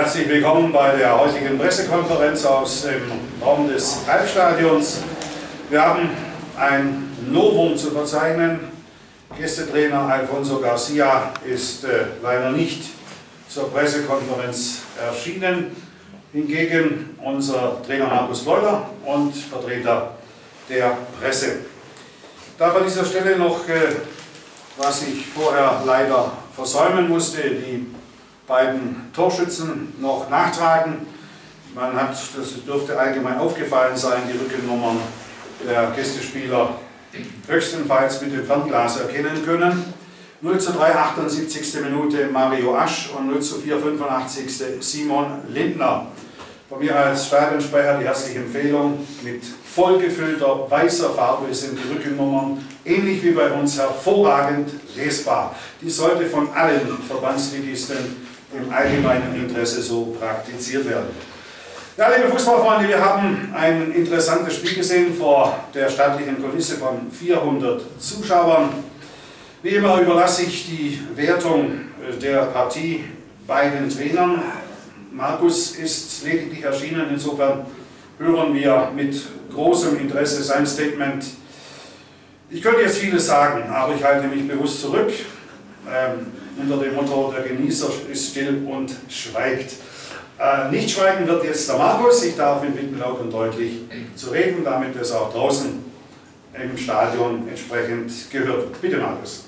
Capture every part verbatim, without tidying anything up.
Herzlich willkommen bei der heutigen Pressekonferenz aus dem Raum des Albstadions. Wir haben ein Novum zu verzeichnen. Gästetrainer Alfonso Garcia ist äh, leider nicht zur Pressekonferenz erschienen. Hingegen unser Trainer Markus Leuler und Vertreter der Presse. Ich darf an dieser Stelle noch, äh, was ich vorher leider versäumen musste, die beiden Torschützen noch nachtragen. Man hat, das dürfte allgemein aufgefallen sein, die Rückennummern der Gästespieler höchstenfalls mit dem Fernglas erkennen können. null zu drei, achtundsiebzigste Minute Mario Asch und null zu vier, fünfundachtzigste Simon Lindner. Von mir als Stadionsprecher die herzliche Empfehlung: mit vollgefüllter weißer Farbe sind die Rückennummern, ähnlich wie bei uns, hervorragend lesbar. Die sollte von allen Verbandsligisten im allgemeinen Interesse so praktiziert werden. Ja, liebe Fußballfreunde, wir haben ein interessantes Spiel gesehen vor der stattlichen Kulisse von vierhundert Zuschauern. Wie immer überlasse ich die Wertung der Partie beiden Trainern. Markus ist lediglich erschienen, insofern hören wir mit großem Interesse sein Statement. Ich könnte jetzt vieles sagen, aber ich halte mich bewusst zurück. Ähm, unter dem Motto, der Genießer ist still und schweigt. Äh, nicht schweigen wird jetzt der Markus. Ich darf ihn bitten, laut und deutlich zu reden, damit es auch draußen im Stadion entsprechend gehört wird. Bitte, Markus.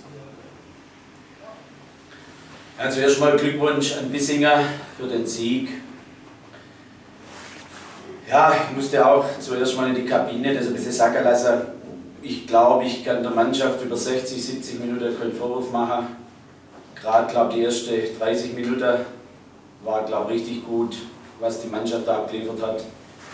Also erstmal Glückwunsch an Bissinger für den Sieg. Ja, ich musste auch zuerst mal in die Kabine das ein bisschen sacken lassen. Ich glaube, ich kann der Mannschaft über sechzig, siebzig Minuten keinen Vorwurf machen. Gerade, glaube die erste dreißig Minuten war, glaube richtig gut, was die Mannschaft da abgeliefert hat.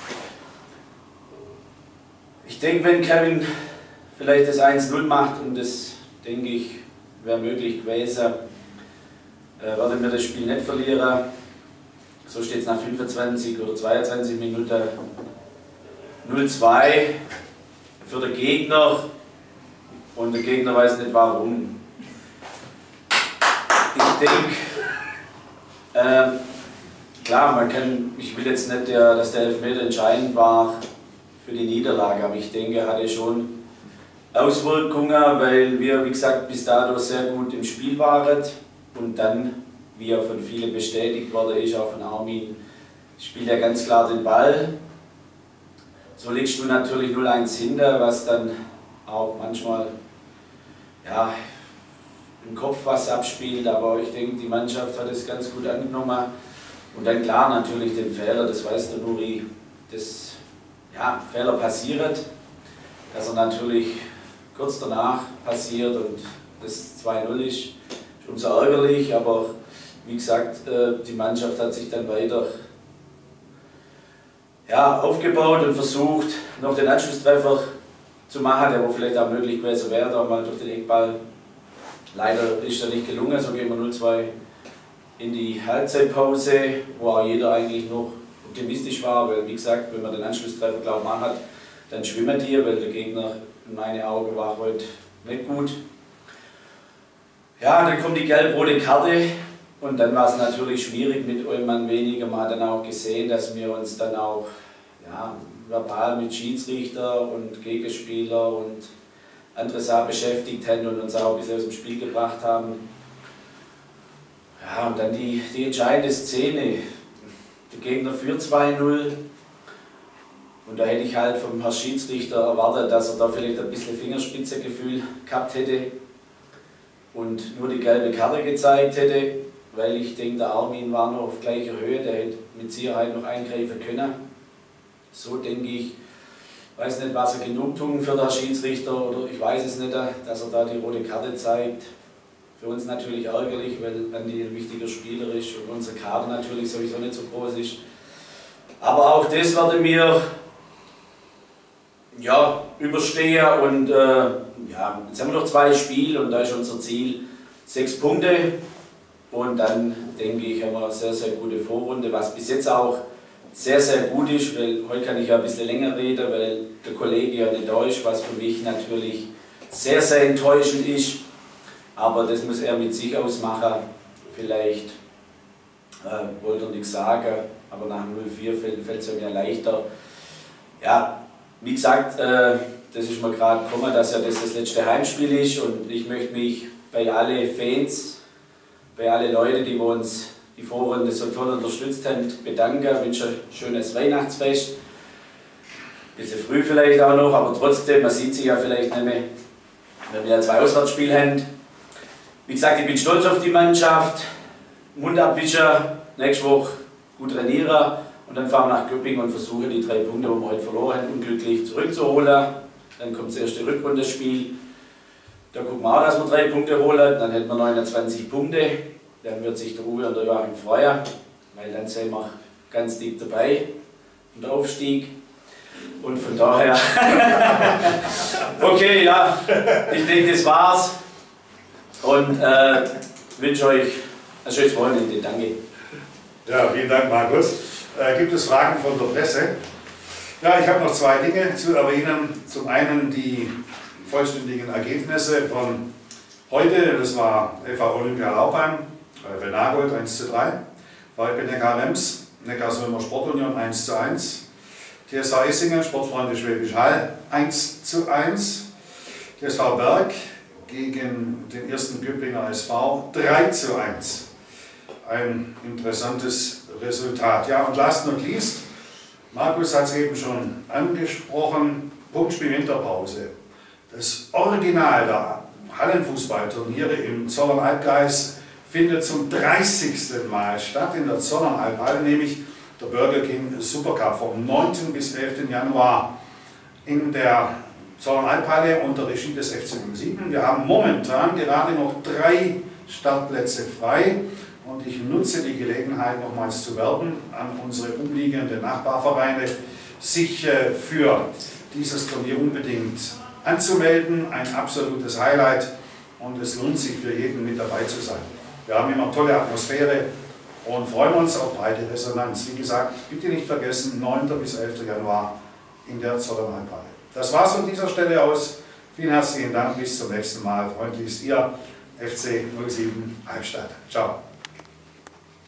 Ich denke, wenn Kevin vielleicht das eins null macht, und das, denke ich, wäre möglich gewesen, äh, werden wir das Spiel nicht verlieren. So steht es nach fünfundzwanzig oder zweiundzwanzig Minuten. null zwei für den Gegner, und der Gegner weiß nicht warum. Ich denke, äh, klar, man kann, ich will jetzt nicht, der, dass der Elfmeter entscheidend war für die Niederlage, aber ich denke, er hatte schon Auswirkungen, weil wir, wie gesagt, bis dato sehr gut im Spiel waren und dann, wie er von vielen bestätigt wurde, ist auch von Armin, spielt er ganz klar den Ball. So liegst du natürlich null eins hinter, was dann auch manchmal, ja, im Kopf was abspielt, aber ich denke, die Mannschaft hat es ganz gut angenommen. Und dann klar natürlich den Fehler, das weiß der Nuri, dass ja, Fehler passiert, dass er natürlich kurz danach passiert und das zwei null ist, ist umso ärgerlich, aber wie gesagt, die Mannschaft hat sich dann weiter ja, aufgebaut und versucht, noch den Anschlusstreffer zu machen, der wo vielleicht auch möglich gewesen wäre, da mal durch den Eckball. Leider ist er nicht gelungen, so gehen wir null zwei in die Halbzeitpause, wo auch jeder eigentlich noch optimistisch war, weil wie gesagt, wenn man den Anschlusstreffer glaube ich hat, dann schwimmen die, weil der Gegner in meinen Augen war heute nicht gut. Ja, dann kommt die gelb-rote Karte und dann war es natürlich schwierig mit einem Mann weniger. Man hat dann auch gesehen, dass wir uns dann auch ja, verbal mit Schiedsrichter und Gegenspieler und andere Sachen beschäftigt haben und uns auch ein bisschen aus dem Spiel gebracht haben. Ja, und dann die, die entscheidende Szene. Der Gegner führt zwei null und da hätte ich halt vom Herrn Schiedsrichter erwartet, dass er da vielleicht ein bisschen Fingerspitzengefühl gehabt hätte und nur die gelbe Karte gezeigt hätte, weil ich denke, der Armin war noch auf gleicher Höhe, der hätte mit Sicherheit noch eingreifen können. So denke ich. Ich weiß nicht, was er Genugtuung für den Schiedsrichter oder ich weiß es nicht, dass er da die rote Karte zeigt. Für uns natürlich ärgerlich, weil Andi ein wichtiger Spieler ist und unser Kader natürlich sowieso nicht so groß ist. Aber auch das werden wir ja, überstehen und äh, ja, jetzt haben wir noch zwei Spiele und da ist unser Ziel sechs Punkte und dann denke ich, haben wir eine sehr, sehr gute Vorrunde, was bis jetzt auch sehr, sehr gut ist, weil heute kann ich ja ein bisschen länger reden, weil der Kollege ja nicht da ist, was für mich natürlich sehr, sehr enttäuschend ist. Aber das muss er mit sich ausmachen. Vielleicht Äh, wollte er nichts sagen, aber nach null vier fällt es mir leichter. Ja, wie gesagt, äh, das ist mir gerade gekommen, dass ja das das letzte Heimspiel ist und ich möchte mich bei allen Fans, bei allen Leuten, die uns die Vorrunde so toll unterstützt haben, bedanken. Ich wünsche ein schönes Weihnachtsfest. Ein bisschen früh vielleicht auch noch, aber trotzdem, man sieht sich ja vielleicht nicht mehr, wenn wir ja zwei Auswärtsspiele haben. Wie gesagt, ich bin stolz auf die Mannschaft. Mund abwischen, nächste Woche gut trainieren und dann fahren wir nach Göppingen und versuchen die drei Punkte, die wir heute verloren haben, unglücklich zurückzuholen. Dann kommt das erste Rückrundenspiel. Da gucken wir auch, dass wir drei Punkte holen. Dann hätten wir neunundzwanzig Punkte. Dann wird sich der Uwe und der Joachim freuen, weil dann sind wir ganz dick dabei im Aufstieg. Und von daher, okay, ja, ich denke, das war's. Und äh, wünsche euch ein schönes Wochenende. Danke. Ja, vielen Dank, Markus. Äh, gibt es Fragen von der Presse? Ja, ich habe noch zwei Dinge zu erwähnen. Zum einen die vollständigen Ergebnisse von heute. Das war F A Olympia Laubheim, äh, Nagold eins zu drei, VfB Neckar-Rems, Neckarsulmer Sportunion eins zu eins, T S V Essingen, Sportfreunde Schwäbisch Hall eins zu eins, T S V Berg gegen den ersten Göppinger S V drei zu eins. Ein interessantes Resultat. Ja, und last not least, Markus hat es eben schon angesprochen, Punktspiel Winterpause. Das Original der Hallenfußballturniere im Zollern-Albkreis findet zum dreißigsten Mal statt in der Zollern-Albhalle, nämlich der Burger King Supercup vom neunten bis elften Januar in der Zollern-Albhalle unter Regie des F C sieben. Wir haben momentan gerade noch drei Startplätze frei. Und ich nutze die Gelegenheit, nochmals zu werben an unsere umliegenden Nachbarvereine, sich für dieses Turnier unbedingt anzumelden. Ein absolutes Highlight und es lohnt sich für jeden mit dabei zu sein. Wir haben immer tolle Atmosphäre und freuen uns auf breite Resonanz. Wie gesagt, bitte nicht vergessen, neunten bis elften Januar in der Zollern-Albhalle. Das war's von dieser Stelle aus. Vielen herzlichen Dank, bis zum nächsten Mal. Freundlichst Ihr F C null sieben Albstadt. Ciao.